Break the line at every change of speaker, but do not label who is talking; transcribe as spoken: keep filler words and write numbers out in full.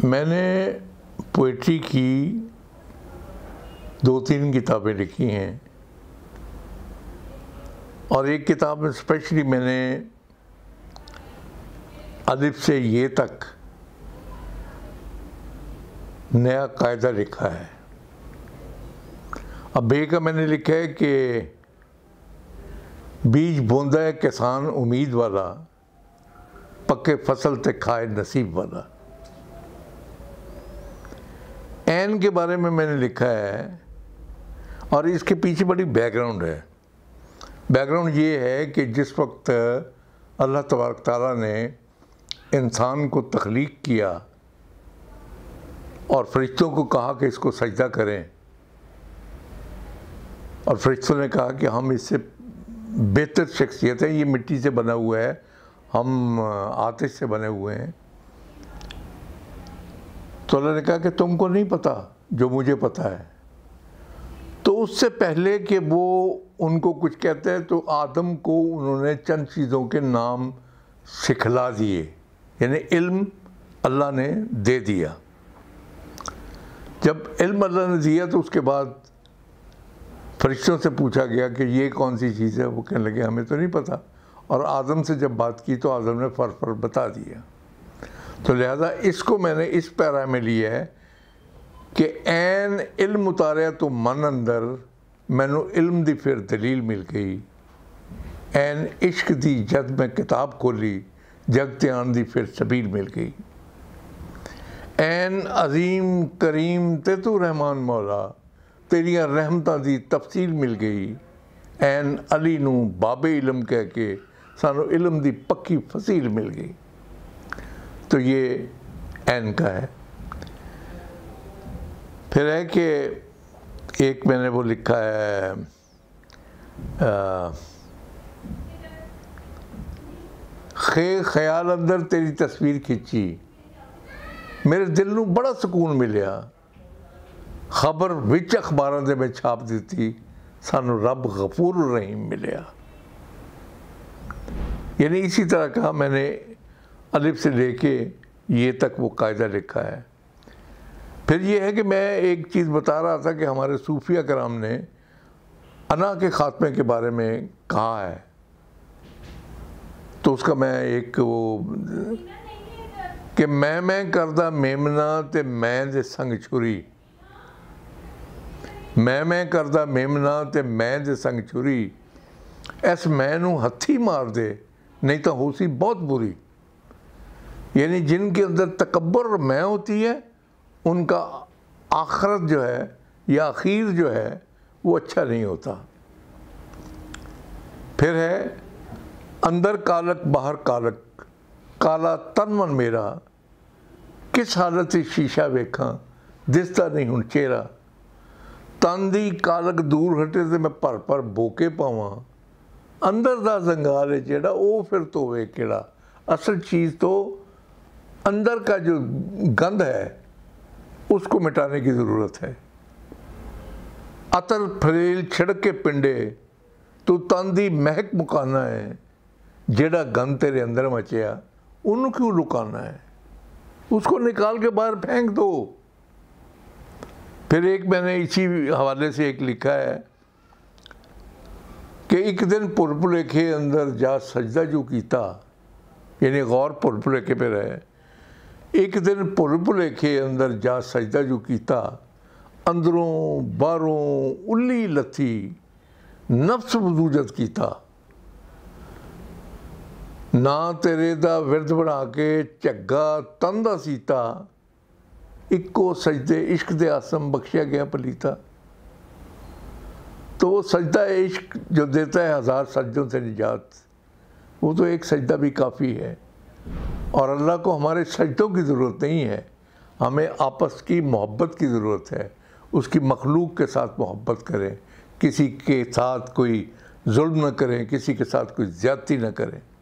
मैंने पोइट्री की दो तीन किताबें लिखी हैं और एक किताब में स्पेशली मैंने अलिफ से ये तक नया कायदा लिखा है। अब बे का मैंने लिखा है कि बीज बोंदा है किसान उम्मीद वाला, पक्के फसल ते खाए नसीब वाला। ऐन के बारे में मैंने लिखा है और इसके पीछे बड़ी बैकग्राउंड है। बैकग्राउंड ये है कि जिस वक्त अल्लाह तबारक ताला ने इंसान को तख्लीक किया और फरिश्तों को कहा कि इसको सजदा करें, और फरिश्तों ने कहा कि हम इससे बेहतर शख्सियत है, ये मिट्टी से बना हुआ है, हम आतिश से बने हुए हैं। तो अल्लाह ने कहा कि तुमको नहीं पता जो मुझे पता है। तो उससे पहले कि वो उनको कुछ कहते हैं तो आदम को उन्होंने चंद चीज़ों के नाम सिखला दिए, यानी इल्म अल्लाह ने दे दिया। जब इल्म अल्लाह ने दिया तो उसके बाद फरिश्तों से पूछा गया कि ये कौन सी चीज़ है। वो कहने लगे हमें तो नहीं पता। और आदम से जब बात की तो आदम ने फर्क फर्क बता दिया। तो लिहाजा इसको मैंने इस पैरा में लिया है कि ऐन इल्म उतारिया तो मन अंदर, मैनू इल्म दी फिर दलील मिल गई। ऐन इश्क दी जद मैं किताब खोली, जग त्यान दी फिर सबील मिल गई। ऐन अजीम करीम ते तू रहमान मौला, तेरिया रहमतां दी तफसील मिल गई। ऐन अली नू बाबे इलम कह के सानू इलम दी पक्की फसील मिल गई। तो ये ऐन का है। फिर है कि एक मैंने वो लिखा है आ, खे ख्याल अंदर तेरी तस्वीर खिंची, मेरे दिल नू बड़ा सुकून मिलिया। खबर विच अखबारां दे में छाप दी, सानू रब गफूर रहीम मिलिया। यानी इसी तरह का मैंने अलिफ से लेके ये तक वो कायदा लिखा है। फिर ये है कि मैं एक चीज़ बता रहा था कि हमारे सूफिया कराम ने अना के ख़ात्मे के बारे में कहा है। तो उसका मैं एक वो कि मैं मैं करदा मेमना ते मैं दे संग छुरी, मैं मैं करदा मेमना ते मैं दे संग छुरी, इस मैं नू हथी मार दे नहीं तो होसी बहुत बुरी। यानी जिनके अंदर तकब्बर और मैं होती है उनका आखरत जो है या आखिर जो है वो अच्छा नहीं होता। फिर है अंदर कालक बाहर कालक, काला तन मन मेरा, किस हालत से शीशा वेखा दिसता नहीं हुण चेहरा। तन दी कालक दूर हटे तो मैं भर भर बोके पावां, अंदर दा जंगाल है जेड़ा वो फिर तो वे केड़ा। असल चीज़ तो अंदर का जो गंद है उसको मिटाने की ज़रूरत है। अतर फरेल छिड़क के पिंडे, तू तन दी महक मुकाना है, जेड़ा गंद तेरे अंदर मचिया उन्होंने क्यों लुकाना है, उसको निकाल के बाहर फेंक दो। फिर एक मैंने इसी हवाले से एक लिखा है कि एक दिन भुल भुलेखे अंदर जा सजदा जो कीता, यानी गौर भुल भुलेखे पे रहे। एक दिन भुल भुलेखे अंदर जा सजदा जो कीता, अंदरों बाहरों उल्ली लथी नफ्स वजूदत कीता। ना तेरे दा विरद बना के झग्गा तन दा सीता, इक्को सजदे इश्क दे आसम बख्शिया गया पलीता। तो वो सजदा इश्क जो देता है हज़ार सजदों से निजात, वो तो एक सजदा भी काफ़ी है। और अल्लाह को हमारे सजदों की ज़रूरत नहीं है, हमें आपस की मोहब्बत की ज़रूरत है। उसकी मखलूक के साथ मोहब्बत करें, किसी के साथ कोई जुल्म न करें, किसी के साथ कोई ज़्यादती न करें।